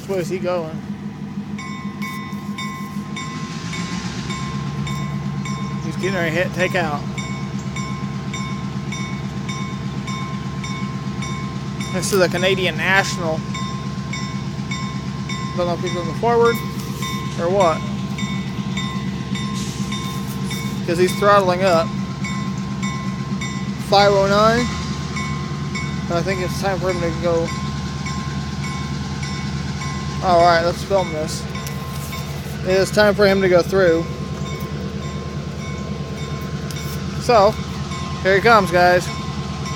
Which way is he going? He's getting ready to hit take out. This is a Canadian National. Don't know if he's going forward or what. Because he's throttling up. 509. I think it's time for him to go. Alright, let's film this. It is time for him to go through. So, here he comes, guys.